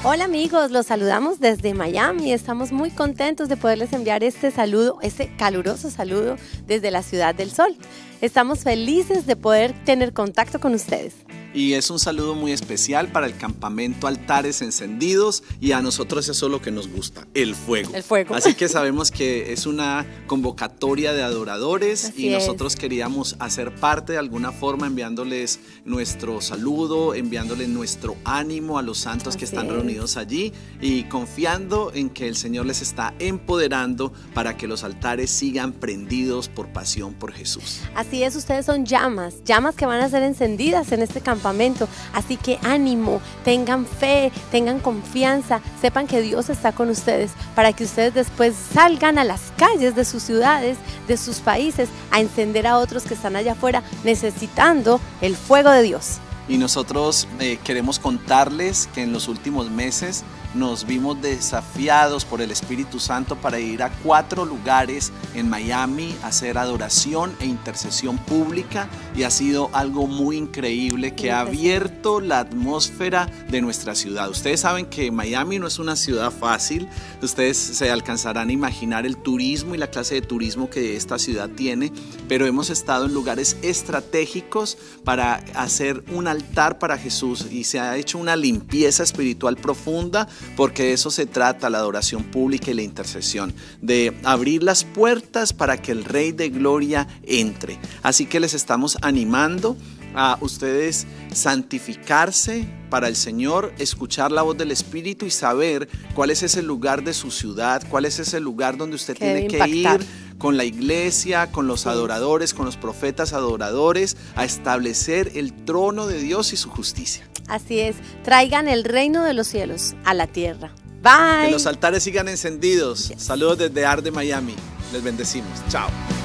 Hola amigos, los saludamos desde Miami. Estamos muy contentos de poderles enviar este saludo, este caluroso saludo desde la Ciudad del Sol. Estamos felices de poder tener contacto con ustedes. Y es un saludo muy especial para el campamento Altares Encendidos, y a nosotros eso es lo que nos gusta, el fuego. El fuego. Así que sabemos que es una convocatoria de adoradores. Así y nosotros queríamos hacer parte de alguna forma, enviándoles nuestro saludo, enviándoles nuestro ánimo a los santos que están reunidos allí, y confiando en que el Señor les está empoderando para que los altares sigan prendidos por pasión por Jesús. Así es, ustedes son llamas que van a ser encendidas en este campamento. Así que ánimo, tengan fe, tengan confianza, sepan que Dios está con ustedes para que ustedes después salgan a las calles de sus ciudades, de sus países, a encender a otros que están allá afuera necesitando el fuego de Dios. Y nosotros queremos contarles que en los últimos meses nos vimos desafiados por el Espíritu Santo para ir a 4 lugares en Miami a hacer adoración e intercesión pública, y ha sido algo muy increíble que ha abierto la atmósfera de nuestra ciudad. Ustedes saben que Miami no es una ciudad fácil. Ustedes se alcanzarán a imaginar el turismo y la clase de turismo que esta ciudad tiene, pero hemos estado en lugares estratégicos para hacer un altar para Jesús, y se ha hecho una limpieza espiritual profunda, porque de eso se trata la adoración pública y la intercesión, de abrir las puertas para que el Rey de Gloria entre. Así que les estamos animando a ustedes santificarse para el Señor, escuchar la voz del Espíritu y saber cuál es ese lugar de su ciudad, cuál es ese lugar donde usted tiene que ir con la iglesia, con los adoradores, con los profetas adoradores, a establecer el trono de Dios y su justicia. Así es, traigan el reino de los cielos a la tierra. Bye. Que los altares sigan encendidos. Saludos desde Arde, Miami. Les bendecimos. Chao.